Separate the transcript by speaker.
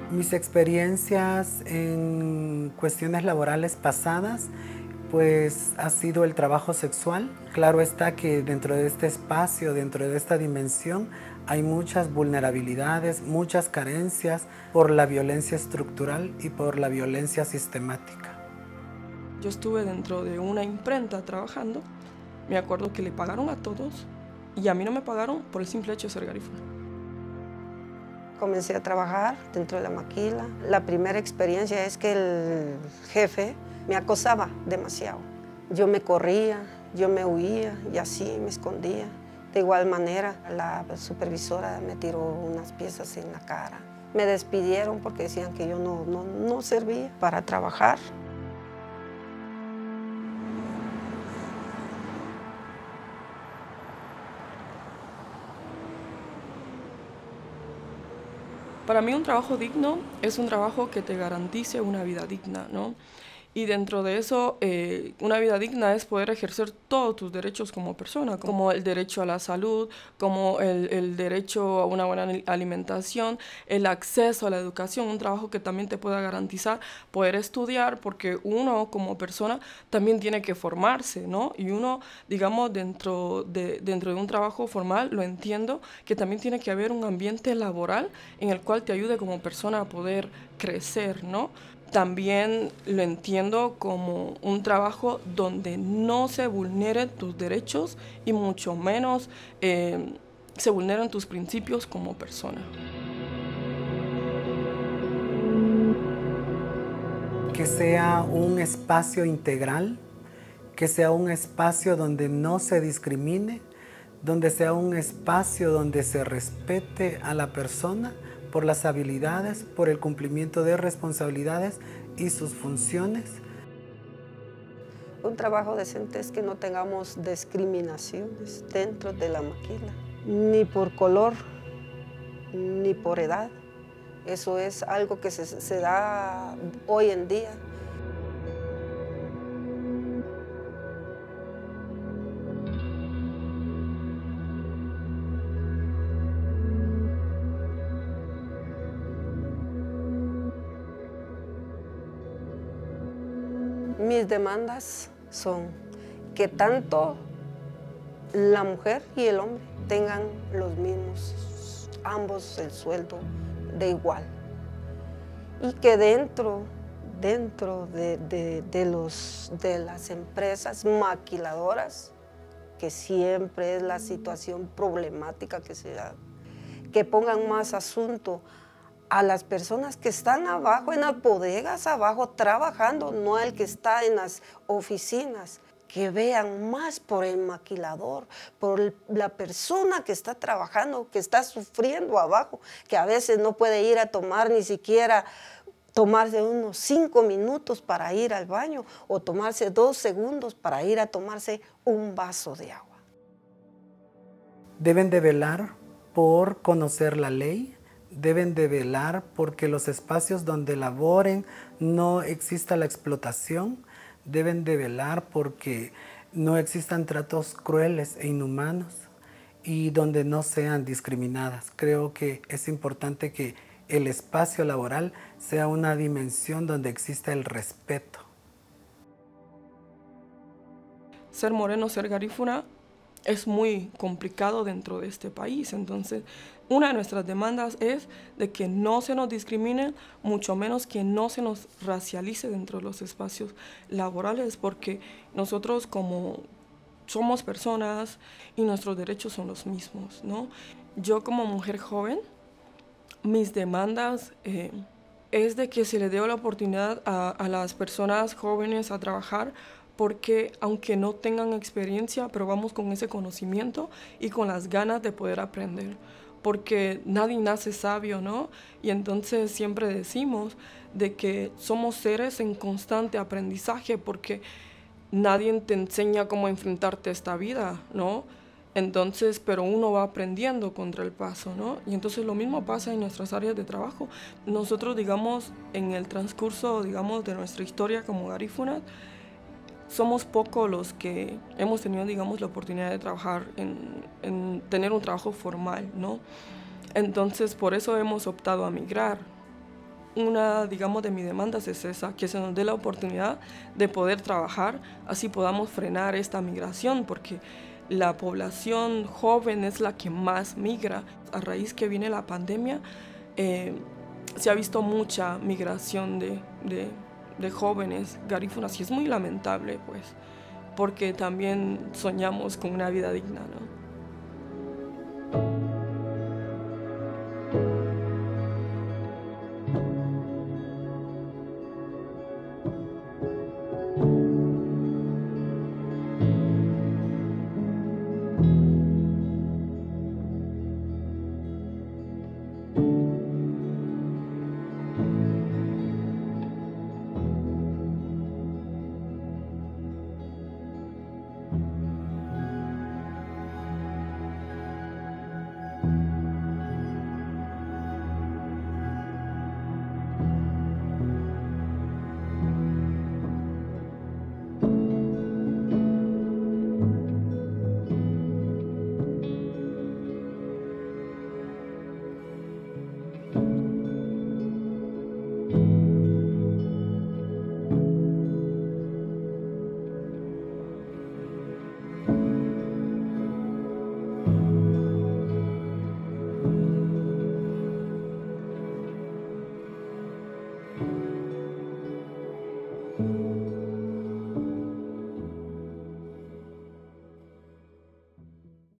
Speaker 1: Mis experiencias en cuestiones laborales pasadas, pues ha sido el trabajo sexual. Claro está que dentro de este espacio, dentro de esta dimensión, hay muchas vulnerabilidades, muchas carencias por la violencia estructural y por la violencia sistemática.
Speaker 2: Yo estuve dentro de una imprenta trabajando, me acuerdo que le pagaron a todos y a mí no me pagaron por el simple hecho de ser garífuna.
Speaker 3: Comencé a trabajar dentro de la maquila. La primera experiencia es que el jefe me acosaba demasiado. Yo me corría, yo me huía y así me escondía. De igual manera, la supervisora me tiró unas piezas en la cara. Me despidieron porque decían que yo no servía para trabajar.
Speaker 2: Para mí un trabajo digno es un trabajo que te garantice una vida digna, ¿no? Y dentro de eso, una vida digna es poder ejercer todos tus derechos como persona, como el derecho a la salud, como el derecho a una buena alimentación, el acceso a la educación, un trabajo que también te pueda garantizar poder estudiar, porque uno como persona también tiene que formarse, ¿no? Y uno, digamos, dentro de un trabajo formal, lo entiendo, que también tiene que haber un ambiente laboral en el cual te ayude como persona a poder crecer, ¿no? También lo entiendo como un trabajo donde no se vulneren tus derechos y mucho menos se vulneren tus principios como persona.
Speaker 1: Que sea un espacio integral, que sea un espacio donde no se discrimine, donde sea un espacio donde se respete a la persona por las habilidades, por el cumplimiento de responsabilidades y sus funciones.
Speaker 3: Un trabajo decente es que no tengamos discriminaciones dentro de la maquila, ni por color, ni por edad. Eso es algo que se da hoy en día. Mis demandas son que tanto la mujer y el hombre tengan los mismos, ambos el sueldo de igual. Y que dentro de las empresas maquiladoras, que siempre es la situación problemática que se da, que pongan más asunto a las personas que están abajo, en las bodegas abajo, trabajando, no al que está en las oficinas, que vean más por el maquilador, por la persona que está trabajando, que está sufriendo abajo, que a veces no puede ir a tomar ni siquiera tomarse unos 5 minutos para ir al baño o tomarse 2 segundos para ir a tomarse un vaso de agua.
Speaker 1: Deben de velar por conocer la ley, deben de velar porque los espacios donde laboren no exista la explotación, deben de velar porque no existan tratos crueles e inhumanos y donde no sean discriminadas. Creo que es importante que el espacio laboral sea una dimensión donde exista el respeto.
Speaker 2: Ser moreno, ser garífuna, es muy complicado dentro de este país. Entonces, una de nuestras demandas es de que no se nos discrimine, mucho menos que no se nos racialice dentro de los espacios laborales, porque nosotros como somos personas y nuestros derechos son los mismos, ¿no? Yo como mujer joven, mis demandas es de que se le dé la oportunidad a las personas jóvenes a trabajar, porque aunque no tengan experiencia, pero vamos con ese conocimiento y con las ganas de poder aprender, porque nadie nace sabio, ¿no? Y entonces siempre decimos de que somos seres en constante aprendizaje, porque nadie te enseña cómo enfrentarte a esta vida, ¿no? Entonces, pero uno va aprendiendo contra el paso, ¿no? Y entonces lo mismo pasa en nuestras áreas de trabajo. Nosotros, digamos, en el transcurso, digamos, de nuestra historia como garífunas, somos pocos los que hemos tenido, digamos, la oportunidad de trabajar en tener un trabajo formal, ¿no? Entonces, por eso hemos optado a migrar. una, digamos, de mis demandas es esa, que se nos dé la oportunidad de poder trabajar, así podamos frenar esta migración, porque la población joven es la que más migra. A raíz que viene la pandemia, se ha visto mucha migración de jóvenes garífunas y es muy lamentable, pues, porque también soñamos con una vida digna, ¿no?